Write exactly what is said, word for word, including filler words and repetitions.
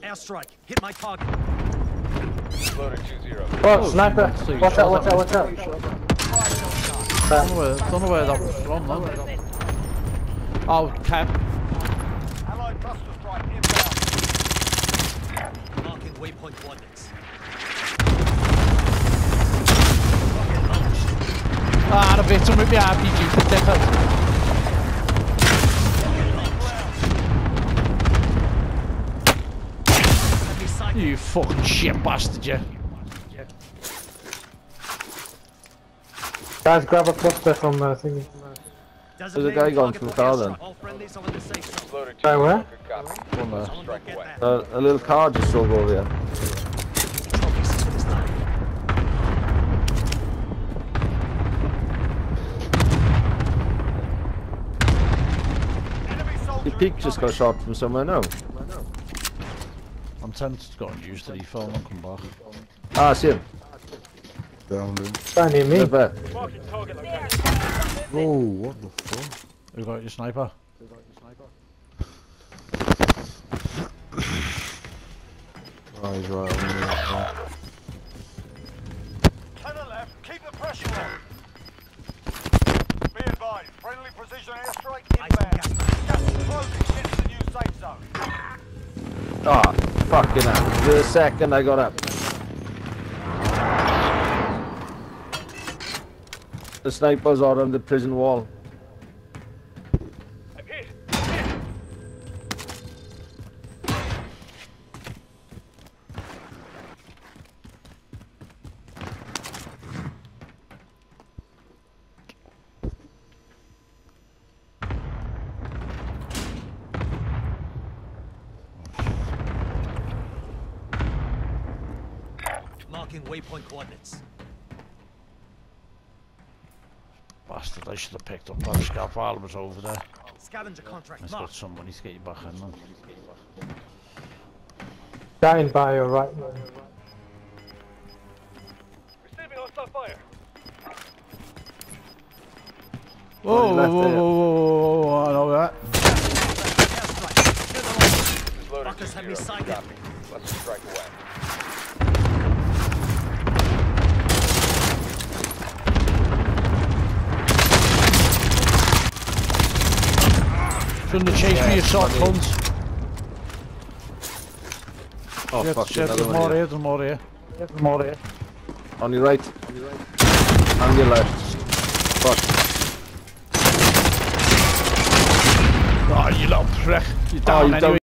Airstrike. Hit my target. Loader two zero. Oh, sniper! Watch out, watch out, watch out! Don't know where, don't know where that was from, man. Oh, cap. Allied cluster strike inbound. Marking waypoint coordinates. Ah, the bit with my R P G for dickhead. You fucking shit bastard, you. Guys, grab a cluster from uh, thingy. There's a guy going through the car then. Loader two Right, zero. where? Good copy. One there. Strike away. Uh, a little car just drove over here. Enemy soldier The peak just got shot from somewhere now. I'm tempted to go and use the phone and come back. Ah, I see him. Down there. Trying near me. Right there. Marking target location. Oh, what the fuck? You got your sniper? Oh, he's right on there. To the left. Keep the pressure on. Be advised. Friendly precision airstrike inbound. Gas is closing. Get to the new safe zone. Ah, fucking hell. The second I got up. The snipers are on the prison wall. I'm hit. Marking waypoint coordinates. Bastard, I should have picked up that scarf while I was over there. Scavenger contract Let's got marked. some money to get you back in, man. Dying by your right. Receiving hostile fire. Whoa, whoa, whoa, whoa, whoa, whoa, I know that. Airstrike. Clear the launch. This is loader two Fuckers have me zero. sighted. Good copy. Let's strike away. Shouldn't have chased me, you soft cunts. Oh, Shit, fuck, shit, another there's one more here. here, there's more here. There's more here. On your right. On your left. Fuck. Oh, you little prick. You're Oh, down you anyway.